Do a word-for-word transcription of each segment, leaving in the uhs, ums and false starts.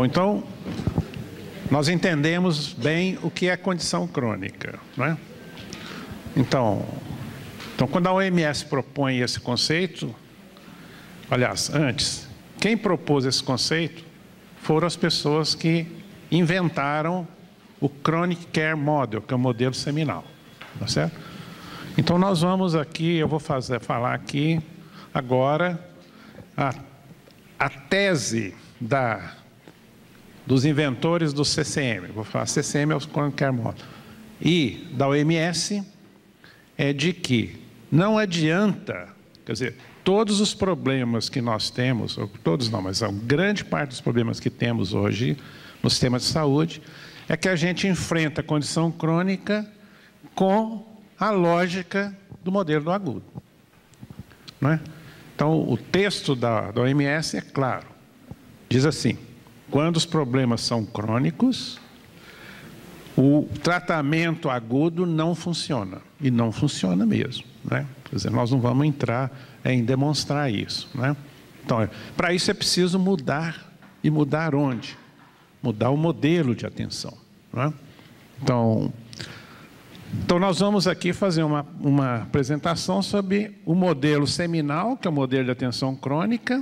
Bom, então, nós entendemos bem o que é condição crônica, não é? Então, então, quando a O M S propõe esse conceito, aliás, antes, quem propôs esse conceito foram as pessoas que inventaram o Chronic Care Model, que é o modelo seminal, tá certo? Então, nós vamos aqui, eu vou fazer, falar aqui agora a, a tese da, dos inventores do C C M. Vou falar, C C M é o Chronic Care Model. E da O M S é de que não adianta, quer dizer, todos os problemas que nós temos, ou todos não, mas a grande parte dos problemas que temos hoje no sistema de saúde, é que a gente enfrenta a condição crônica com a lógica do modelo do agudo, não é? Então, o texto da, da O M S é claro, diz assim: quando os problemas são crônicos, o tratamento agudo não funciona, e não funciona mesmo, né? Quer dizer, nós não vamos entrar em demonstrar isso, né? Então, para isso é preciso mudar, e mudar onde? Mudar o modelo de atenção, né? Então, então, nós vamos aqui fazer uma, uma apresentação sobre o modelo seminal, que é o modelo de atenção crônica,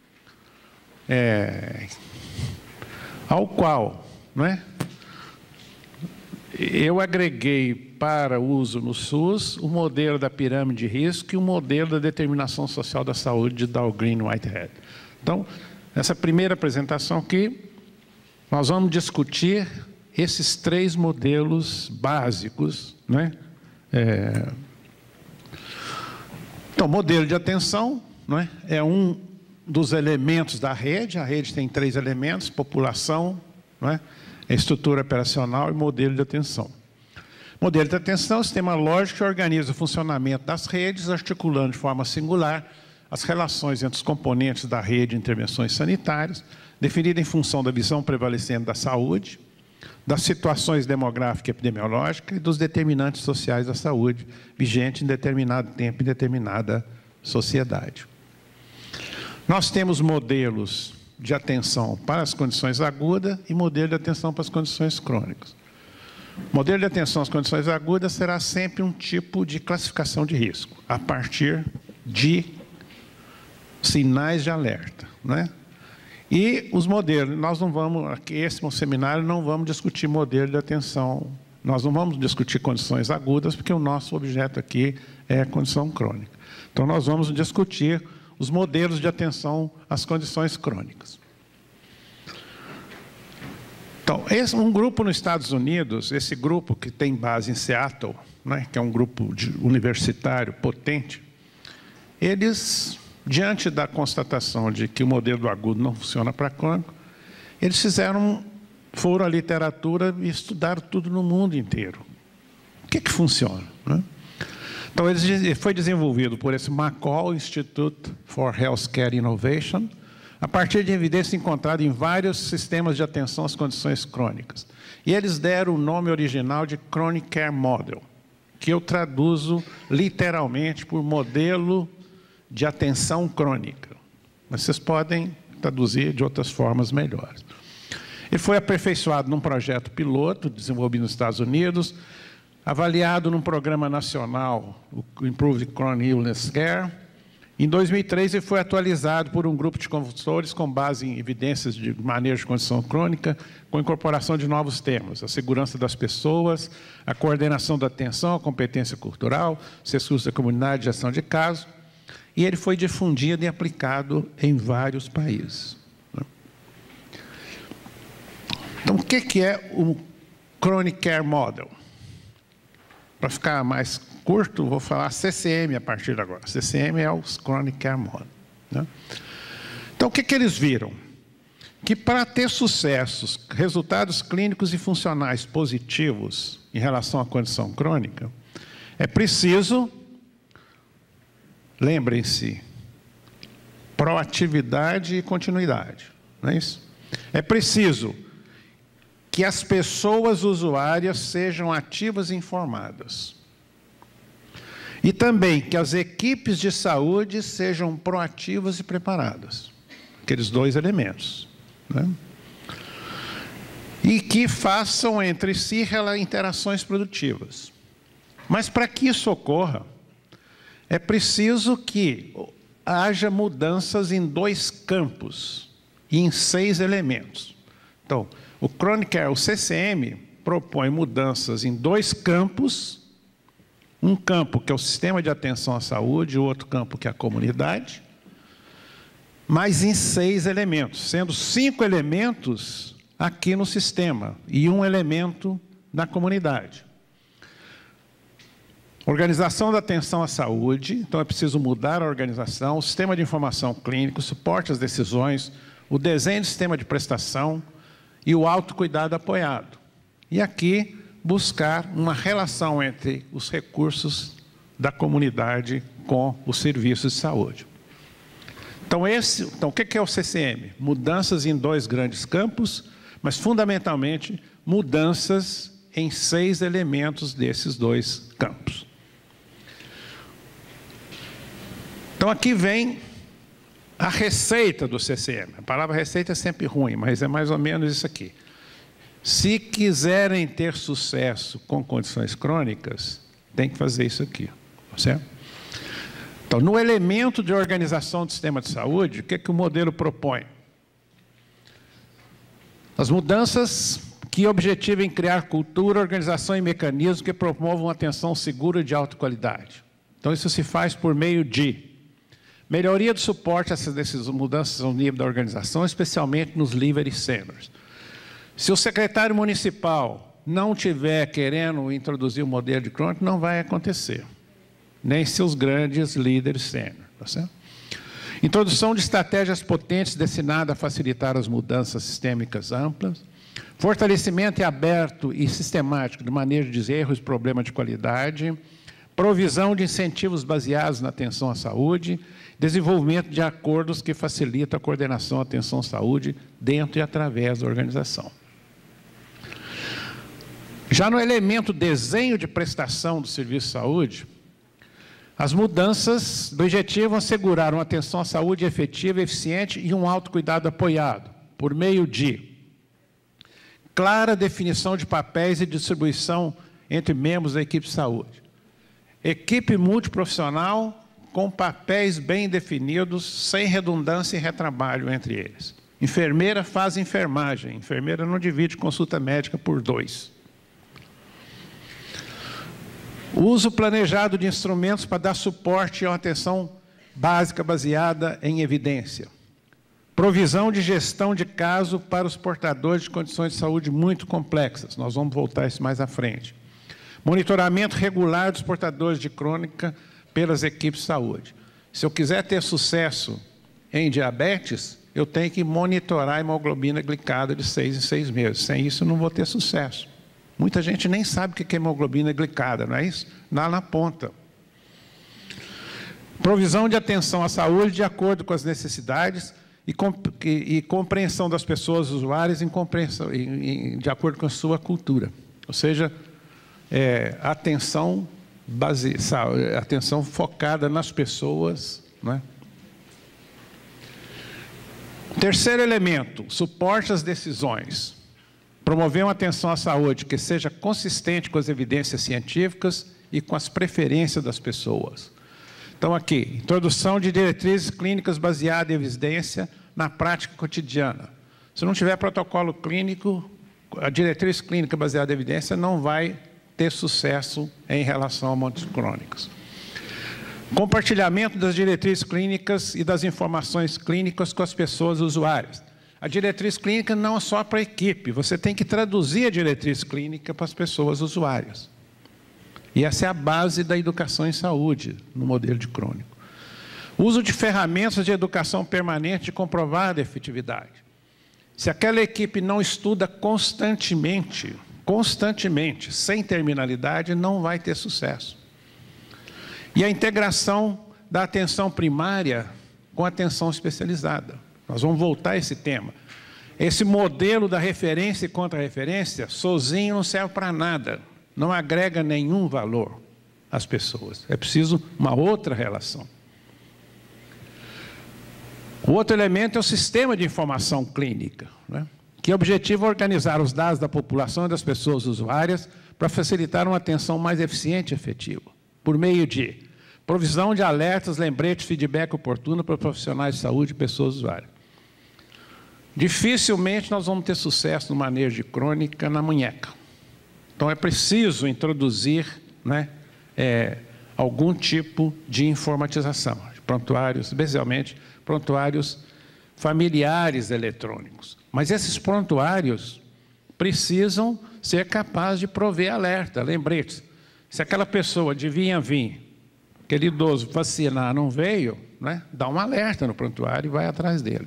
é, ao qual, não é? Eu agreguei para uso no SUS o modelo da pirâmide de risco e o modelo da determinação social da saúde de Dahlgren e Whitehead. Então, nessa primeira apresentação aqui, nós vamos discutir esses três modelos básicos, né? É... Então, modelo de atenção, não é? É um dos elementos da rede. A rede tem três elementos: população, não é? Estrutura operacional e modelo de atenção. Modelo de atenção é o sistema lógico que organiza o funcionamento das redes, articulando de forma singular as relações entre os componentes da rede de intervenções sanitárias, definida em função da visão prevalecente da saúde, das situações demográficas e epidemiológicas e dos determinantes sociais da saúde, vigente em determinado tempo e determinada sociedade. Nós temos modelos de atenção para as condições agudas e modelo de atenção para as condições crônicas. O modelo de atenção às condições agudas será sempre um tipo de classificação de risco, a partir de sinais de alerta, não é? E os modelos, nós não vamos, aqui esse seminário não vamos discutir modelo de atenção, nós não vamos discutir condições agudas, porque o nosso objeto aqui é a condição crônica. Então, nós vamos discutir os modelos de atenção às condições crônicas. Então, esse, um grupo nos Estados Unidos, esse grupo que tem base em Seattle, né, que é um grupo de, universitário potente, eles, diante da constatação de que o modelo do agudo não funciona para crônico, eles fizeram, foram à literatura e estudaram tudo no mundo inteiro. O que que funciona, né? Então, ele foi desenvolvido por esse McCall Institute for Healthcare Innovation, a partir de evidência encontrada em vários sistemas de atenção às condições crônicas. E eles deram o nome original de Chronic Care Model, que eu traduzo literalmente por modelo de atenção crônica. Mas vocês podem traduzir de outras formas melhores. Ele foi aperfeiçoado num projeto piloto, desenvolvido nos Estados Unidos, avaliado num programa nacional, o Improved Chronic Illness Care. Em dois mil e três, ele foi atualizado por um grupo de consultores com base em evidências de manejo de condição crônica, com incorporação de novos temas: a segurança das pessoas, a coordenação da atenção, a competência cultural, os recursos da comunidade de ação de caso, e ele foi difundido e aplicado em vários países. Então, o que é o Chronic Care Model? Para ficar mais curto, vou falar C C M a partir de agora. C C M é o Chronic Care Model, né? Então, o que que eles viram? Que para ter sucessos, resultados clínicos e funcionais positivos em relação à condição crônica, é preciso, lembrem-se, proatividade e continuidade, não é isso? É preciso que as pessoas usuárias sejam ativas e informadas. E também que as equipes de saúde sejam proativas e preparadas. Aqueles dois elementos, né? e que façam entre si interações produtivas. Mas para que isso ocorra, é preciso que haja mudanças em dois campos e em seis elementos. Então, o Chronic Care, o C C M, propõe mudanças em dois campos, um campo que é o sistema de atenção à saúde, e outro campo que é a comunidade, mas em seis elementos, sendo cinco elementos aqui no sistema e um elemento na comunidade. Organização da atenção à saúde, então é preciso mudar a organização, o sistema de informação clínica, o suporte às decisões, o desenho do sistema de prestação e o autocuidado apoiado. E aqui, buscar uma relação entre os recursos da comunidade com os serviços de saúde. Então, esse, então o que é o C C M? Mudanças em dois grandes campos, mas fundamentalmente mudanças em seis elementos desses dois campos. Então aqui vem a receita do C C M. A palavra receita é sempre ruim, mas é mais ou menos isso aqui. Se quiserem ter sucesso com condições crônicas, tem que fazer isso aqui, certo? Então, no elemento de organização do sistema de saúde, o que, que o modelo propõe? As mudanças que objetivem criar cultura, organização e mecanismos que promovam atenção segura e de alta qualidade. Então, isso se faz por meio de melhoria do suporte a essas, essas mudanças ao nível da organização, especialmente nos Delivery Centers. Se o secretário municipal não estiver querendo introduzir o modelo de crônico, não vai acontecer. Nem seus grandes líderes sênior, tá certo? Introdução de estratégias potentes destinadas a facilitar as mudanças sistêmicas amplas. Fortalecimento aberto e sistemático do manejo de erros e problemas de qualidade. Provisão de incentivos baseados na atenção à saúde. Desenvolvimento de acordos que facilitam a coordenação à atenção à saúde dentro e através da organização. Já no elemento desenho de prestação do serviço de saúde, as mudanças objetivam assegurar uma atenção à saúde efetiva, eficiente e um autocuidado apoiado, por meio de clara definição de papéis e distribuição entre membros da equipe de saúde. Equipe multiprofissional com papéis bem definidos, sem redundância e retrabalho entre eles. Enfermeira faz enfermagem, enfermeira não divide consulta médica por dois. Uso planejado de instrumentos para dar suporte a uma atenção básica baseada em evidência. Provisão de gestão de caso para os portadores de condições de saúde muito complexas. Nós vamos voltar a isso mais à frente. Monitoramento regular dos portadores de crônica pelas equipes de saúde. Se eu quiser ter sucesso em diabetes, eu tenho que monitorar a hemoglobina glicada de seis em seis meses. Sem isso, eu não vou ter sucesso. Muita gente nem sabe o que é hemoglobina glicada, não é isso? Lá na ponta. Provisão de atenção à saúde de acordo com as necessidades e, comp e, e compreensão das pessoas usuárias em compreensão, em, em, de acordo com a sua cultura. Ou seja, é, atenção, base, atenção focada nas pessoas, não é? Terceiro elemento, suporte às decisões. Promover uma atenção à saúde que seja consistente com as evidências científicas e com as preferências das pessoas. Então, aqui, introdução de diretrizes clínicas baseadas em evidência na prática cotidiana. Se não tiver protocolo clínico, a diretriz clínica baseada em evidência não vai ter sucesso em relação a montes crônicos. Compartilhamento das diretrizes clínicas e das informações clínicas com as pessoas usuárias. A diretriz clínica não é só para a equipe, você tem que traduzir a diretriz clínica para as pessoas usuárias. E essa é a base da educação em saúde, no modelo de crônico. Uso de ferramentas de educação permanente de comprovada efetividade. Se aquela equipe não estuda constantemente, constantemente, sem terminalidade, não vai ter sucesso. E a integração da atenção primária com a atenção especializada. Nós vamos voltar a esse tema. Esse modelo da referência e contra-referência, sozinho não serve para nada. Não agrega nenhum valor às pessoas. É preciso uma outra relação. O outro elemento é o sistema de informação clínica, né? que objetiva organizar os dados da população e das pessoas usuárias para facilitar uma atenção mais eficiente e efetiva, por meio de provisão de alertas, lembretes, feedback oportuno para profissionais de saúde e pessoas usuárias. Dificilmente nós vamos ter sucesso no manejo de crônica na munheca. Então é preciso introduzir, né, é, algum tipo de informatização, de prontuários, especialmente prontuários familiares eletrônicos. Mas esses prontuários precisam ser capazes de prover alerta, lembretes. Se aquela pessoa devia vir, aquele idoso vacinar não veio, né, dá um alerta no prontuário e vai atrás dele.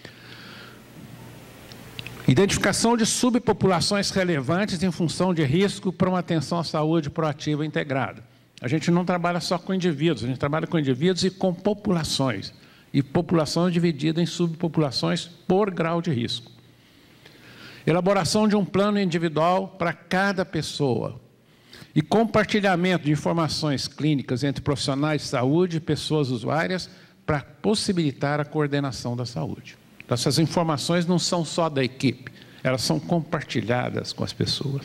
Identificação de subpopulações relevantes em função de risco para uma atenção à saúde proativa integrada. A gente não trabalha só com indivíduos, a gente trabalha com indivíduos e com populações. E população dividida em subpopulações por grau de risco. Elaboração de um plano individual para cada pessoa. E compartilhamento de informações clínicas entre profissionais de saúde e pessoas usuárias para possibilitar a coordenação da saúde. Então, essas informações não são só da equipe, elas são compartilhadas com as pessoas.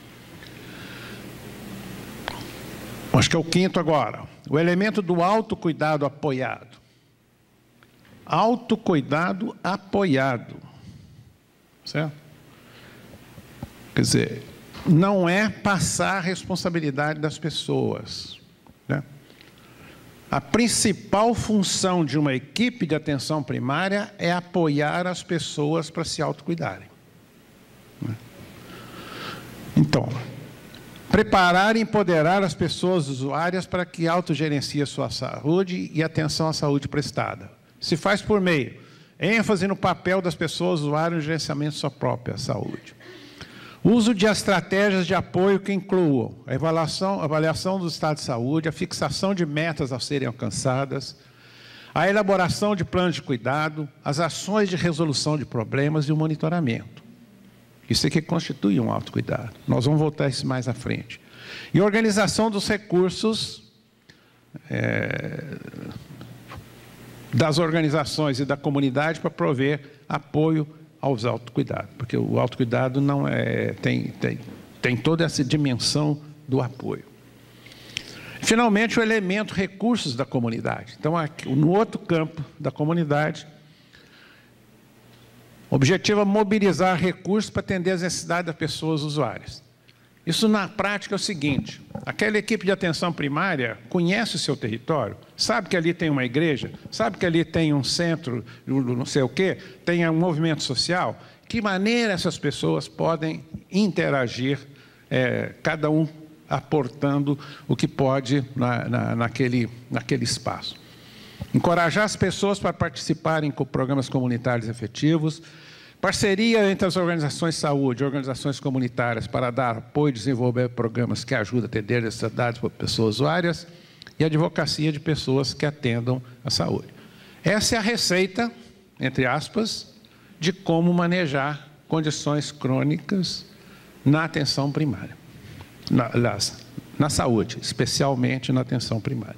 Acho que é o quinto agora. O elemento do autocuidado apoiado. Autocuidado apoiado. Certo? Quer dizer, não é passar a responsabilidade das pessoas, né? A principal função de uma equipe de atenção primária é apoiar as pessoas para se autocuidarem, né? Então, preparar e empoderar as pessoas usuárias para que autogerenciem a sua saúde e atenção à saúde prestada. Se faz por meio, ênfase no papel das pessoas usuárias no gerenciamento de sua própria saúde. Uso de estratégias de apoio que incluam a avaliação, a avaliação do estado de saúde, a fixação de metas a serem alcançadas, a elaboração de planos de cuidado, as ações de resolução de problemas e o monitoramento. Isso é que constitui um autocuidado. Nós vamos voltar a isso mais à frente. E a organização dos recursos é, das organizações e da comunidade para prover apoio aos autocuidados, porque o autocuidado não é, tem, tem, tem toda essa dimensão do apoio. Finalmente, o elemento recursos da comunidade. Então, aqui, no outro campo da comunidade, o objetivo é mobilizar recursos para atender às necessidades das pessoas usuárias. Isso, na prática, é o seguinte: aquela equipe de atenção primária conhece o seu território, sabe que ali tem uma igreja, sabe que ali tem um centro, não sei o quê, tem um movimento social. Que maneira essas pessoas podem interagir, é, cada um aportando o que pode na, na, naquele, naquele espaço. Encorajar as pessoas para participarem com programas comunitários efetivos, parceria entre as organizações de saúde e organizações comunitárias para dar apoio e desenvolver programas que ajudam a atender as necessidades para pessoas usuárias e advocacia de pessoas que atendam a saúde. Essa é a receita, entre aspas, de como manejar condições crônicas na atenção primária, na, na saúde, especialmente na atenção primária.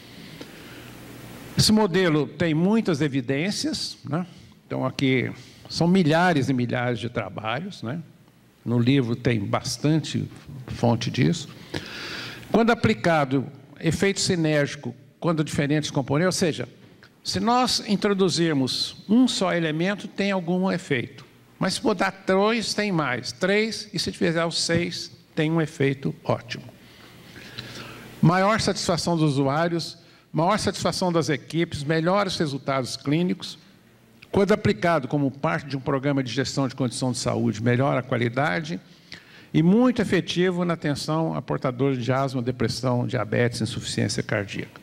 Esse modelo tem muitas evidências, né? Então aqui são milhares e milhares de trabalhos, né? No livro tem bastante fonte disso. Quando aplicado, efeito sinérgico, quando diferentes componentes, ou seja, se nós introduzirmos um só elemento, tem algum efeito. Mas se botar dois, tem mais. Três, e se fizer os seis, tem um efeito ótimo. Maior satisfação dos usuários, maior satisfação das equipes, melhores resultados clínicos. Quando aplicado como parte de um programa de gestão de condição de saúde, melhora a qualidade e muito efetivo na atenção a portadores de asma, depressão, diabetes, insuficiência cardíaca.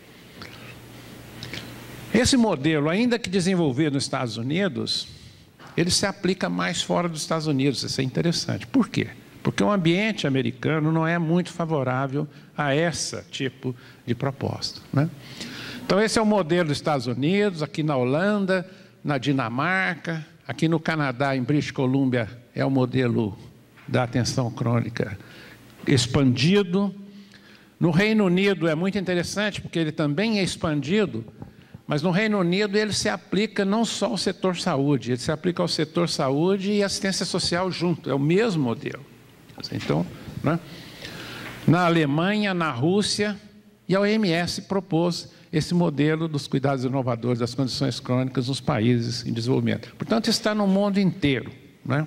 Esse modelo, ainda que desenvolvido nos Estados Unidos, ele se aplica mais fora dos Estados Unidos. Isso é interessante. Por quê? Porque o ambiente americano não é muito favorável a esse tipo de proposta, né? Então, esse é o modelo dos Estados Unidos, aqui na Holanda, na Dinamarca, aqui no Canadá, em British Columbia, é o modelo da atenção crônica expandido. No Reino Unido é muito interessante, porque ele também é expandido, Mas no Reino Unido ele se aplica não só ao setor saúde, ele se aplica ao setor saúde e assistência social junto, é o mesmo modelo. Então, né? Na Alemanha, na Rússia, e a O M S propôs esse modelo dos cuidados inovadores das condições crônicas nos países em desenvolvimento. Portanto, está no mundo inteiro, né?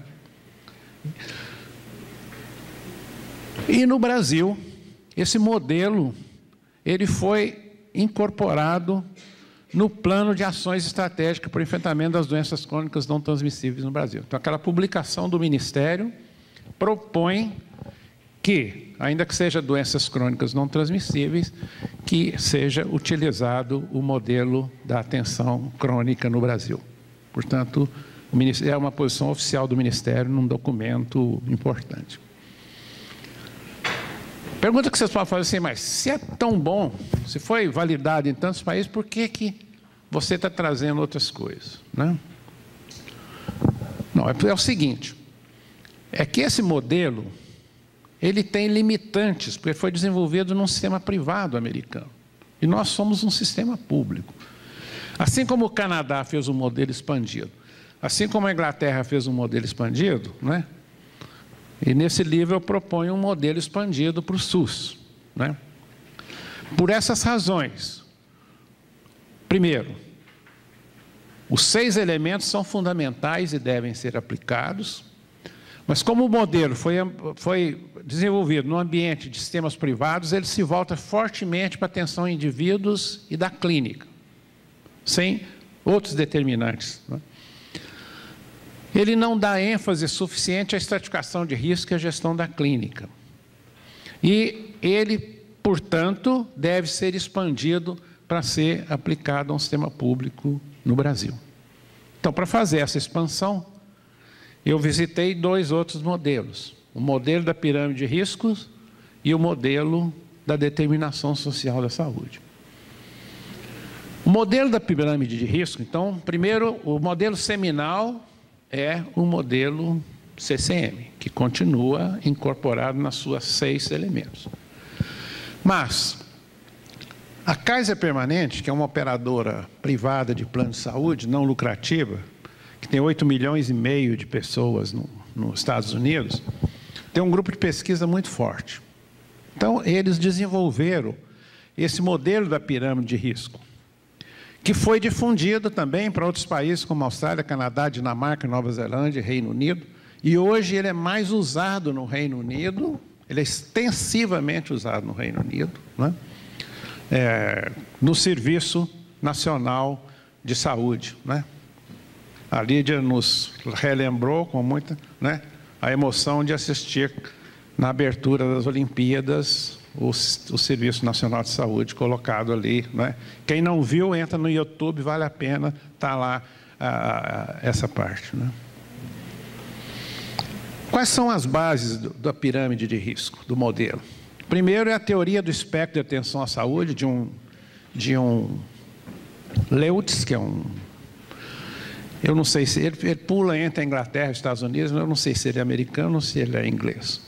E no Brasil, esse modelo ele foi incorporado no plano de ações estratégicas para o enfrentamento das doenças crônicas não transmissíveis no Brasil. Então, aquela publicação do Ministério propõe que, ainda que seja doenças crônicas não transmissíveis, que seja utilizado o modelo da atenção crônica no Brasil. Portanto, é uma posição oficial do Ministério num documento importante. Pergunta que vocês podem fazer assim, mas se é tão bom, se foi validado em tantos países, por que que você está trazendo outras coisas, né? Não, é o seguinte, é que esse modelo, ele tem limitantes, porque foi desenvolvido num sistema privado americano. E nós somos um sistema público. Assim como o Canadá fez um modelo expandido, assim como a Inglaterra fez um modelo expandido, né? E nesse livro eu proponho um modelo expandido para o SUS, né? Por essas razões. Primeiro, os seis elementos são fundamentais e devem ser aplicados, mas como o modelo foi, foi desenvolvido no ambiente de sistemas privados, ele se volta fortemente para a atenção a indivíduos e da clínica, sem outros determinantes, né? Ele não dá ênfase suficiente à estratificação de risco e à gestão da clínica. E ele, portanto, deve ser expandido para ser aplicado a um sistema público no Brasil. Então, para fazer essa expansão, eu visitei dois outros modelos. O modelo da pirâmide de riscos e o modelo da determinação social da saúde. O modelo da pirâmide de risco, então, primeiro, o modelo seminal é o modelo C C M, que continua incorporado nas suas seis elementos. Mas a Kaiser Permanente, que é uma operadora privada de plano de saúde, não lucrativa, que tem oito milhões e meio de pessoas no, nos Estados Unidos, tem um grupo de pesquisa muito forte. Então, eles desenvolveram esse modelo da pirâmide de risco, que foi difundido também para outros países como Austrália, Canadá, Dinamarca, Nova Zelândia e Reino Unido. E hoje ele é mais usado no Reino Unido, ele é extensivamente usado no Reino Unido, né? É, no Serviço Nacional de Saúde, né? A Lídia nos relembrou com muita, né, a emoção de assistir na abertura das Olimpíadas o, o Serviço Nacional de Saúde colocado ali, né? Quem não viu, entra no YouTube, vale a pena, está lá a, a, essa parte, né? Quais são as bases do, da pirâmide de risco, do modelo? Primeiro é a teoria do espectro de atenção à saúde, de um, de um Leutz, que é um... Eu não sei se... Ele, ele pula entre a Inglaterra e os Estados Unidos, mas eu não sei se ele é americano ou se ele é inglês.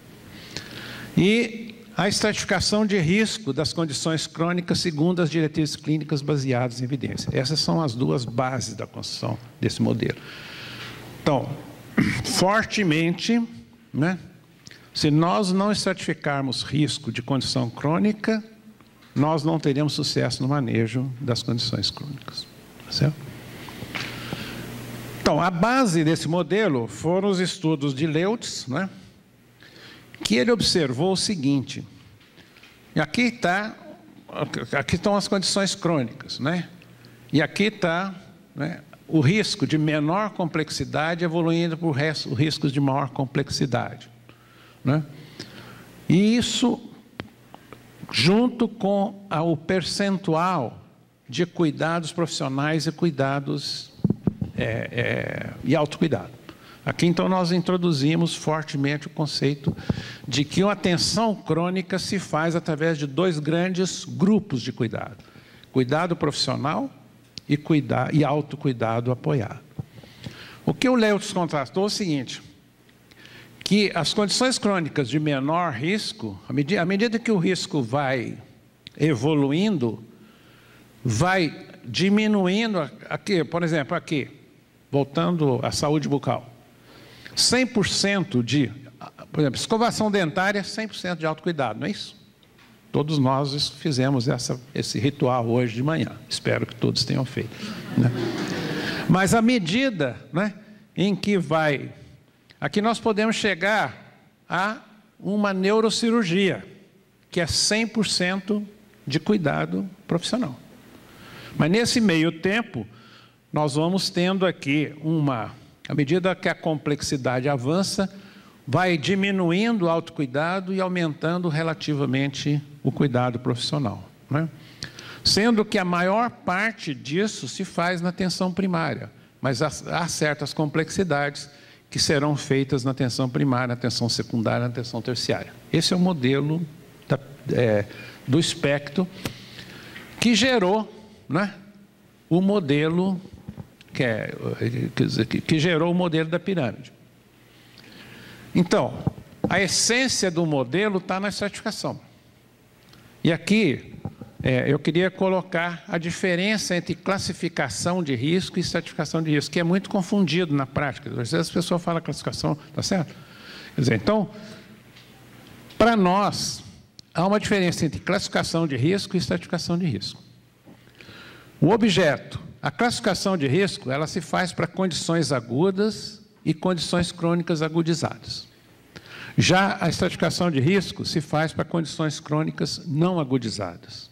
E a estratificação de risco das condições crônicas segundo as diretrizes clínicas baseadas em evidência. Essas são as duas bases da construção desse modelo. Então, fortemente, né, se nós não estratificarmos risco de condição crônica, nós não teremos sucesso no manejo das condições crônicas. Certo? Então, a base desse modelo foram os estudos de Leutz, né, que ele observou o seguinte, e aqui está, aqui estão as condições crônicas, né? E aqui está, né, o risco de menor complexidade evoluindo para os riscos de maior complexidade, né? E isso, junto com a, o percentual de cuidados profissionais e cuidados é, é, e autocuidado. Aqui, então, nós introduzimos fortemente o conceito de que a atenção crônica se faz através de dois grandes grupos de cuidado. Cuidado profissional e, cuidar, e autocuidado apoiado. O que o Leutz contrastou é o seguinte, que as condições crônicas de menor risco, à medida, à medida que o risco vai evoluindo, vai diminuindo aqui, por exemplo, aqui, voltando à saúde bucal. cem por cento de, por exemplo, escovação dentária, cem por cento de autocuidado, não é isso? Todos nós fizemos essa, esse ritual hoje de manhã. Espero que todos tenham feito, né? Mas à medida, né, em que vai... Aqui nós podemos chegar a uma neurocirurgia, que é cem por cento de cuidado profissional. Mas nesse meio tempo, nós vamos tendo aqui uma... À medida que a complexidade avança, vai diminuindo o autocuidado e aumentando relativamente o cuidado profissional, né? Sendo que a maior parte disso se faz na atenção primária, mas há certas complexidades que serão feitas na atenção primária, na atenção secundária, na atenção terciária. Esse é o modelo da, é, do espectro que gerou, né, o modelo que, é, que, que gerou o modelo da pirâmide. Então, a essência do modelo está na estratificação. E aqui, é, eu queria colocar a diferença entre classificação de risco e estratificação de risco, que é muito confundido na prática. Às vezes as pessoas falam classificação, tá certo? Quer dizer, então, para nós, há uma diferença entre classificação de risco e estratificação de risco. O objeto, a classificação de risco, ela se faz para condições agudas e condições crônicas agudizadas. Já a estratificação de risco se faz para condições crônicas não agudizadas.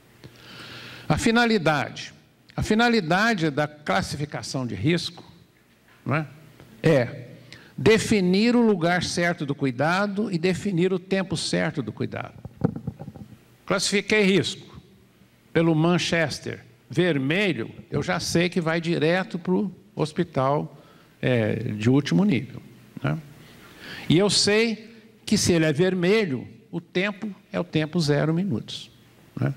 A finalidade. A finalidade da classificação de risco, não é, é definir o lugar certo do cuidado e definir o tempo certo do cuidado. Classifiquei risco pelo Manchester vermelho, eu já sei que vai direto para o hospital É, de último nível, né? E eu sei que se ele é vermelho, o tempo é o tempo zero minutos, né?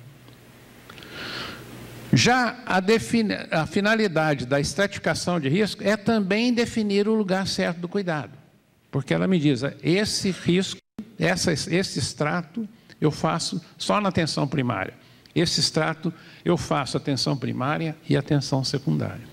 Já a, defini a finalidade da estratificação de risco é também definir o lugar certo do cuidado, porque ela me diz, esse risco, essa, esse extrato eu faço só na atenção primária, esse extrato eu faço atenção primária e atenção secundária.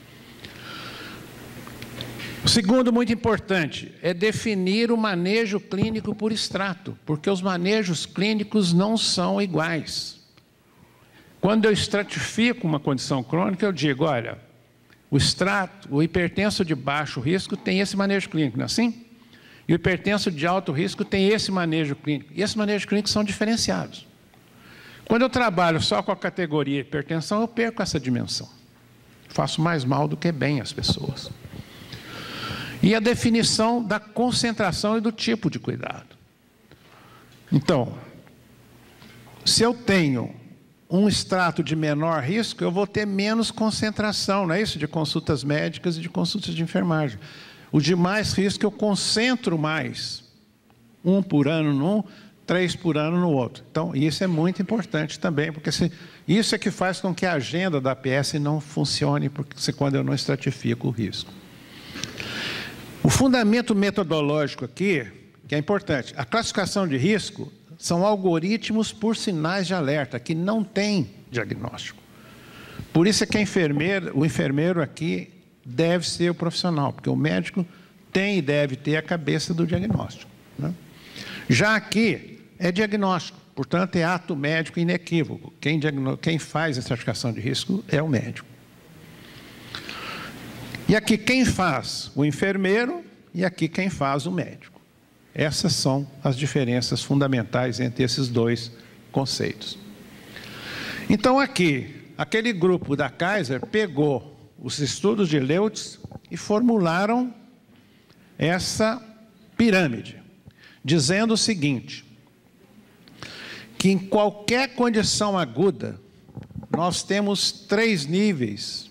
O segundo, muito importante, é definir o manejo clínico por extrato, porque os manejos clínicos não são iguais. Quando eu estratifico uma condição crônica, eu digo, olha, o extrato, o hipertenso de baixo risco tem esse manejo clínico, não é assim? E o hipertenso de alto risco tem esse manejo clínico. E esses manejos clínicos são diferenciados. Quando eu trabalho só com a categoria hipertensão, eu perco essa dimensão. Faço mais mal do que bem às pessoas. E a definição da concentração e do tipo de cuidado. Então, se eu tenho um extrato de menor risco, eu vou ter menos concentração, não é isso? De consultas médicas e de consultas de enfermagem. O de mais risco eu concentro mais. Um por ano num, três por ano no outro. Então, isso é muito importante também, porque se, isso é que faz com que a agenda da A P S não funcione, porque se, quando eu não estratifico o risco. O fundamento metodológico aqui, que é importante, a classificação de risco são algoritmos por sinais de alerta, que não tem diagnóstico. Por isso é que a enfermeira, o enfermeiro aqui deve ser o profissional, porque o médico tem e deve ter a cabeça do diagnóstico, né? Já aqui é diagnóstico, portanto é ato médico inequívoco. Quem, quem faz a estratificação de risco é o médico. E aqui quem faz? O enfermeiro, e aqui quem faz? O médico. Essas são as diferenças fundamentais entre esses dois conceitos. Então aqui, aquele grupo da Kaiser pegou os estudos de Leutz e formularam essa pirâmide, dizendo o seguinte, que em qualquer condição aguda, nós temos três níveis.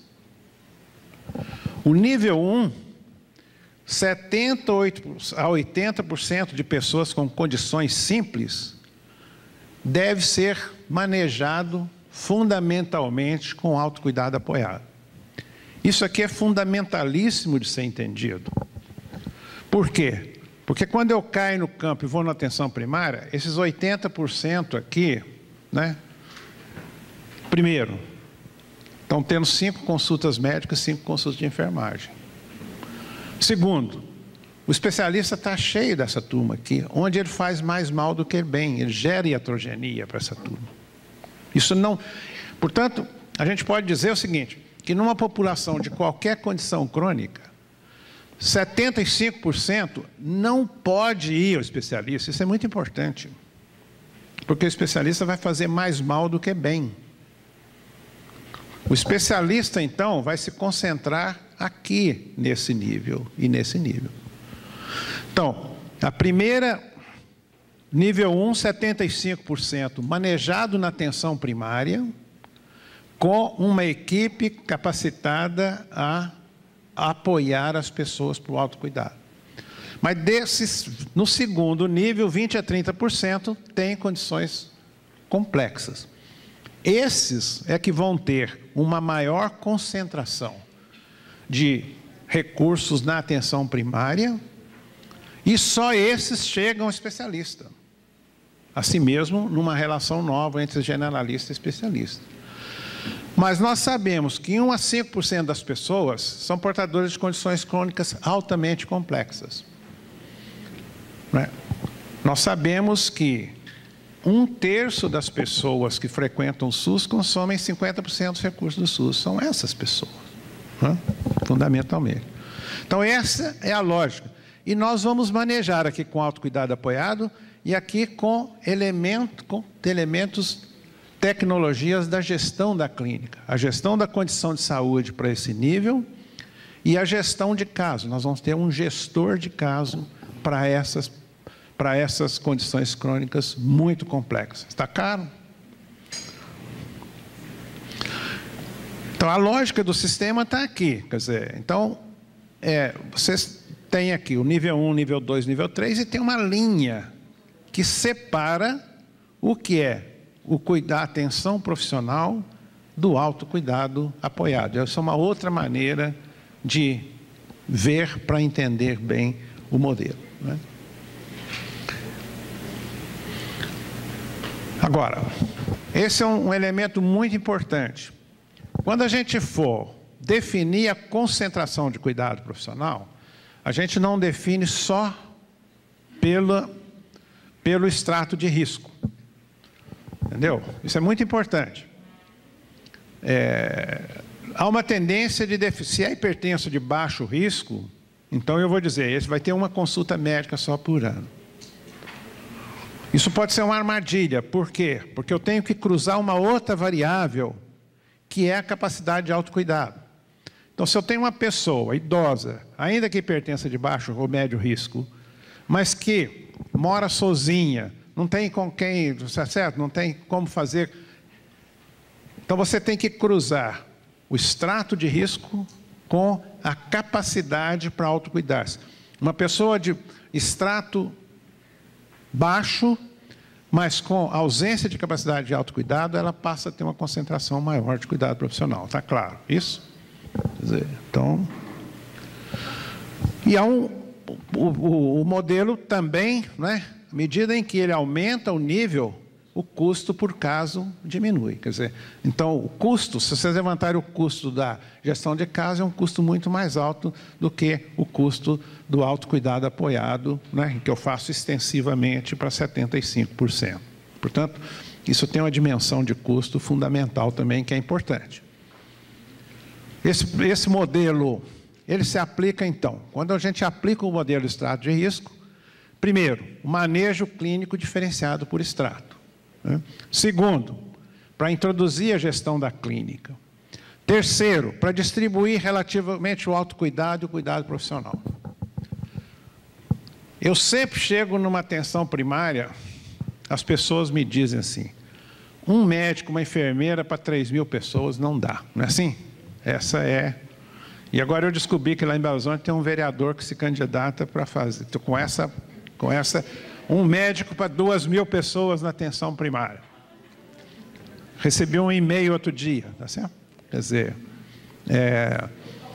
O nível um, setenta a oitenta por cento de pessoas com condições simples deve ser manejado fundamentalmente com autocuidado apoiado. Isso aqui é fundamentalíssimo de ser entendido. Por quê? Porque quando eu caio no campo e vou na atenção primária, esses oitenta por cento aqui, né? Primeiro, Estão tendo cinco consultas médicas, cinco consultas de enfermagem. Segundo, o especialista está cheio dessa turma aqui, onde ele faz mais mal do que bem, ele gera iatrogenia para essa turma. Isso não... Portanto, a gente pode dizer o seguinte, que numa população de qualquer condição crônica, setenta e cinco por cento não pode ir ao especialista. Isso é muito importante, porque o especialista vai fazer mais mal do que bem. O especialista, então, vai se concentrar aqui, nesse nível e nesse nível. Então, a primeira, nível um, setenta e cinco por cento manejado na atenção primária, com uma equipe capacitada a apoiar as pessoas para o autocuidado. Mas desses, no segundo nível, vinte a trinta por cento têm condições complexas. Esses é que vão ter uma maior concentração de recursos na atenção primária e só esses chegam ao especialista. Assim mesmo, numa relação nova entre generalista e especialista. Mas nós sabemos que um a cinco por cento das pessoas são portadoras de condições crônicas altamente complexas. Né? Nós sabemos que um terço das pessoas que frequentam o SUS consomem cinquenta por cento dos recursos do SUS. São essas pessoas, né? Fundamentalmente. Então, essa é a lógica. E nós vamos manejar aqui com autocuidado apoiado e aqui com, elemento, com elementos, tecnologias da gestão da clínica. A gestão da condição de saúde para esse nível e a gestão de caso. Nós vamos ter um gestor de caso para essas para essas condições crônicas muito complexas. Está caro? Então, a lógica do sistema está aqui. Quer dizer, então, é, vocês têm aqui o nível um, nível dois, nível três, e tem uma linha que separa o que é o cuidar, a atenção profissional do autocuidado apoiado. Essa é uma outra maneira de ver para entender bem o modelo, né? Agora, esse é um elemento muito importante. Quando a gente for definir a concentração de cuidado profissional, a gente não define só pela, pelo extrato de risco. Entendeu? Isso é muito importante. É, há uma tendência de definir, se é hipertenso de baixo risco, então eu vou dizer, esse vai ter uma consulta médica só por ano. Isso pode ser uma armadilha. Por quê? Porque eu tenho que cruzar uma outra variável, que é a capacidade de autocuidado. Então, se eu tenho uma pessoa idosa, ainda que hipertensa de baixo ou médio risco, mas que mora sozinha, não tem com quem, certo? Não tem como fazer. Então, você tem que cruzar o extrato de risco com a capacidade para autocuidar-se. Uma pessoa de extrato baixo, mas com ausência de capacidade de autocuidado, ela passa a ter uma concentração maior de cuidado profissional. Está claro isso? Quer dizer, então... E há um, o, o, o modelo também, né, à medida em que ele aumenta o nível, o custo por caso diminui. Quer dizer, então, o custo, se vocês levantarem o custo da gestão de caso, é um custo muito mais alto do que o custo do autocuidado apoiado, né, que eu faço extensivamente para setenta e cinco por cento. Portanto, isso tem uma dimensão de custo fundamental também, que é importante. Esse, esse modelo, ele se aplica, então, quando a gente aplica o modelo de extrato de risco, primeiro, o manejo clínico diferenciado por extrato. Né? Segundo, para introduzir a gestão da clínica. Terceiro, para distribuir relativamente o autocuidado e o cuidado profissional. Eu sempre chego numa atenção primária, as pessoas me dizem assim, um médico, uma enfermeira para três mil pessoas não dá, não é assim? Essa é... E agora eu descobri que lá em Belo Horizonte tem um vereador que se candidata para fazer, com essa, com essa, um médico para duas mil pessoas na atenção primária. Recebi um e-mail outro dia, tá certo? Quer dizer, é...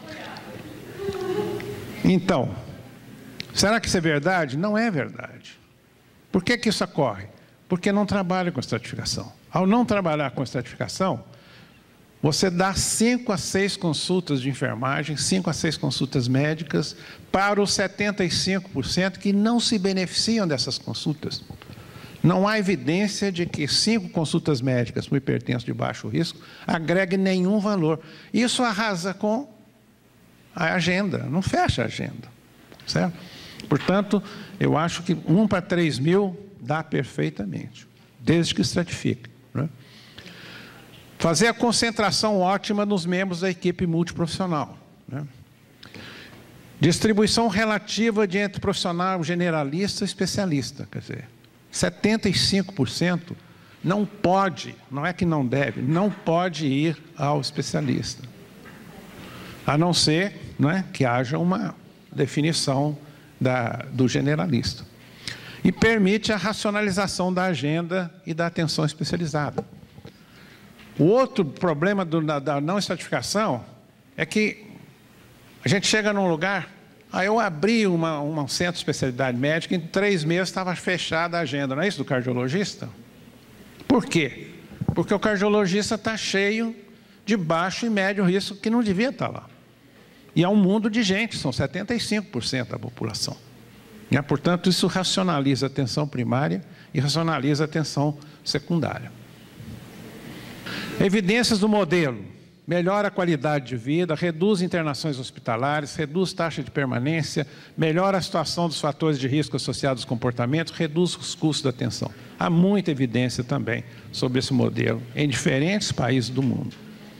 então, será que isso é verdade? Não é verdade. Por que que isso ocorre? Porque não trabalha com estratificação. Ao não trabalhar com estratificação, você dá cinco a seis consultas de enfermagem, cinco a seis consultas médicas para os setenta e cinco por cento que não se beneficiam dessas consultas. Não há evidência de que cinco consultas médicas para o hipertenso de baixo risco agregue nenhum valor. Isso arrasa com a agenda, não fecha a agenda, certo? Portanto, eu acho que um para três mil dá perfeitamente, desde que estratifique, né? Fazer a concentração ótima nos membros da equipe multiprofissional, né? Distribuição relativa de entre profissional generalista e especialista, quer dizer, setenta e cinco por cento não pode, não é que não deve, não pode ir ao especialista, a não ser, não é, que haja uma definição da, do generalista. E permite a racionalização da agenda e da atenção especializada. O outro problema do, da, da não estratificação é que a gente chega num lugar, aí eu abri uma, uma, um centro de especialidade médica, em três meses estava fechada a agenda, não é isso, do cardiologista? Por quê? Porque o cardiologista está cheio de baixo e médio risco que não devia estar lá. E é um mundo de gente, são setenta e cinco por cento da população. E, portanto, isso racionaliza a atenção primária e racionaliza a atenção secundária. Evidências do modelo: melhora a qualidade de vida, reduz internações hospitalares, reduz taxa de permanência, melhora a situação dos fatores de risco associados aos comportamentos, reduz os custos da atenção. Há muita evidência também sobre esse modelo em diferentes países do mundo.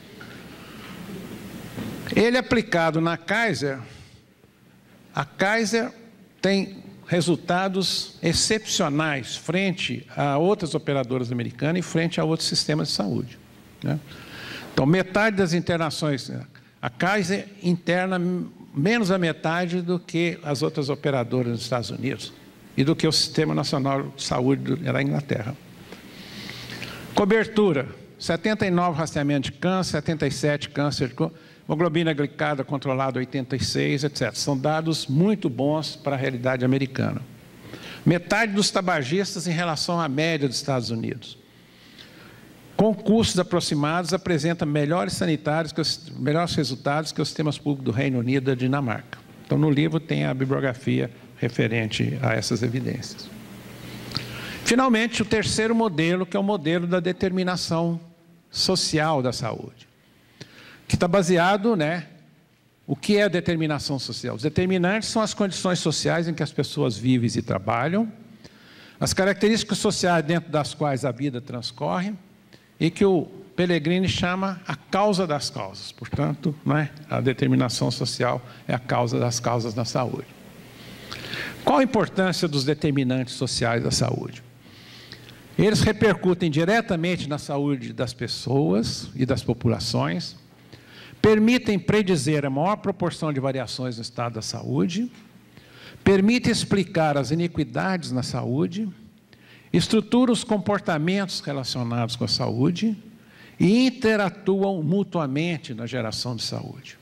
Ele aplicado na Kaiser, a Kaiser tem resultados excepcionais frente a outras operadoras americanas e frente a outros sistemas de saúde, né? Então, metade das internações, a Kaiser interna menos da metade do que as outras operadoras dos Estados Unidos e do que o Sistema Nacional de Saúde da Inglaterra. Cobertura: setenta e nove rastreamentos de câncer, setenta e sete câncer de câncer, hemoglobina glicada controlada oitenta e seis, etcétera. São dados muito bons para a realidade americana. Metade dos tabagistas em relação à média dos Estados Unidos. Com custos aproximados, apresenta melhores sanitários, que os, melhores resultados que os sistemas públicos do Reino Unido e da Dinamarca. Então, no livro tem a bibliografia referente a essas evidências. Finalmente, o terceiro modelo, que é o modelo da determinação social da saúde, que está baseado, né, o que é a determinação social? Os determinantes são as condições sociais em que as pessoas vivem e trabalham, as características sociais dentro das quais a vida transcorre, e que o Pellegrini chama a causa das causas. Portanto, não é? A determinação social é a causa das causas da saúde. Qual a importância dos determinantes sociais da saúde? Eles repercutem diretamente na saúde das pessoas e das populações, permitem predizer a maior proporção de variações no estado da saúde, permitem explicar as iniquidades na saúde, estrutura os comportamentos relacionados com a saúde e interatuam mutuamente na geração de saúde.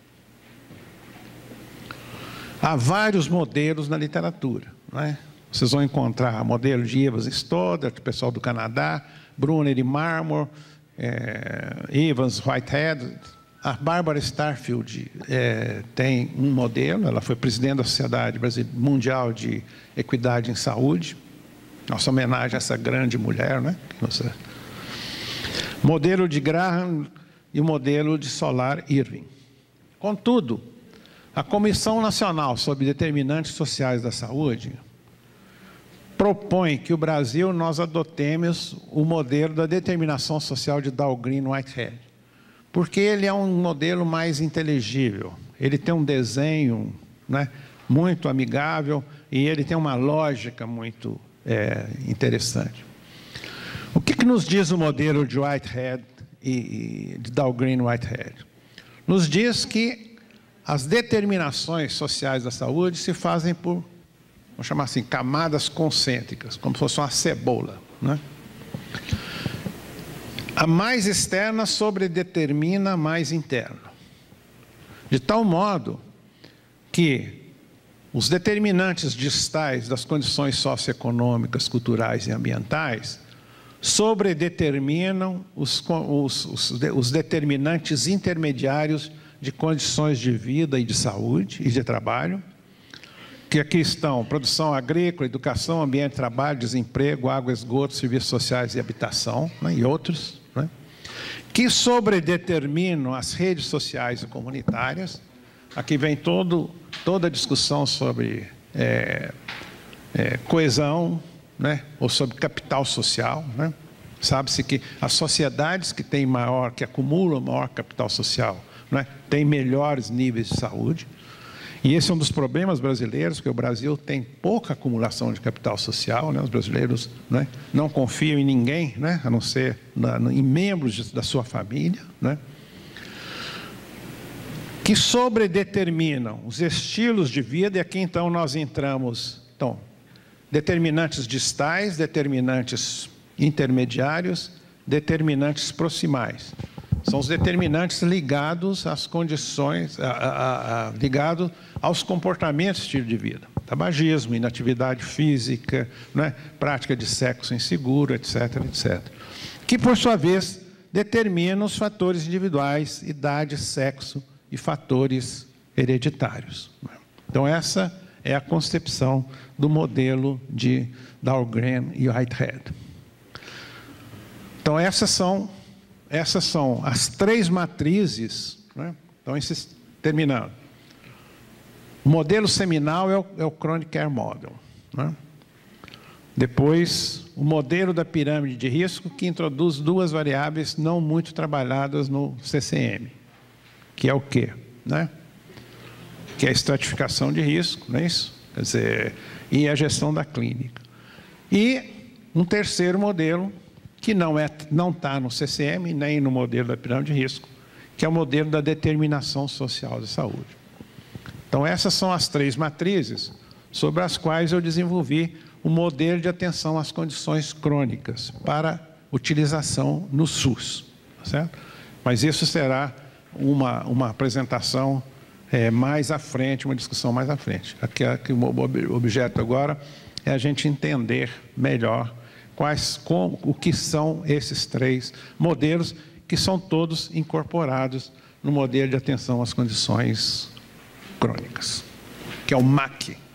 Há vários modelos na literatura, não é? Vocês vão encontrar modelo de Evans e Stoddard, pessoal do Canadá, Brunner e Marmor, é, Evans, Whitehead. A Barbara Starfield é, tem um modelo, ela foi presidente da Sociedade Mundial de Equidade em Saúde. Nossa homenagem a essa grande mulher, né? Nossa. Modelo de Graham e o modelo de Solar Irving. Contudo, a Comissão Nacional sobre Determinantes Sociais da Saúde propõe que o Brasil nós adotemos o modelo da determinação social de Dahlgren-Whitehead, porque ele é um modelo mais inteligível, ele tem um desenho, né, muito amigável e ele tem uma lógica muito É, interessante. O que, que nos diz o modelo de Whitehead e, e de Dahlgren-Whitehead? Nos diz que as determinações sociais da saúde se fazem por, vamos chamar assim, camadas concêntricas, como se fosse uma cebola, né? A mais externa sobredetermina a mais interna, de tal modo que os determinantes distais das condições socioeconômicas, culturais e ambientais sobredeterminam os, os, os, os determinantes intermediários de condições de vida e de saúde e de trabalho, que aqui estão produção agrícola, educação, ambiente de trabalho, desemprego, água, esgoto, serviços sociais e habitação, né, e outros, né, que sobredeterminam as redes sociais e comunitárias. Aqui vem todo, toda a discussão sobre é, é, coesão, né, ou sobre capital social, né? Sabe-se que as sociedades que têm maior, que acumulam maior capital social, né, têm melhores níveis de saúde. E esse é um dos problemas brasileiros, porque o Brasil tem pouca acumulação de capital social, né? Os brasileiros, né, não confiam em ninguém, né, a não ser na, em membros de, da sua família, né, que sobredeterminam os estilos de vida, e aqui então nós entramos, então, determinantes distais, determinantes intermediários, determinantes proximais. São os determinantes ligados às condições, a, a, a, ligado aos comportamentos de estilo de vida. Tabagismo, inatividade física, né, prática de sexo inseguro, etc, etcétera. Que, por sua vez, determinam os fatores individuais, idade, sexo e fatores hereditários. Então, essa é a concepção do modelo de Dahlgren e Whitehead. Então, essas são... Essas são as três matrizes, né? Então, esses, terminando. O modelo seminal é o, é o Chronic Care Model, né? Depois, o modelo da pirâmide de risco, que introduz duas variáveis não muito trabalhadas no C C M, que é o quê? Né? Que é a estratificação de risco, não é isso? Quer dizer, e a gestão da clínica. E um terceiro modelo, que não é, não está no C C M, nem no modelo da pirâmide de risco, que é o modelo da determinação social de saúde. Então, essas são as três matrizes sobre as quais eu desenvolvi o modelo de atenção às condições crônicas para utilização no SUS, certo? Mas isso será uma, uma apresentação é, mais à frente, uma discussão mais à frente. Aqui, aqui o objeto agora é a gente entender melhor quais, como, o que são esses três modelos, que são todos incorporados no modelo de atenção às condições crônicas, que é o M A C.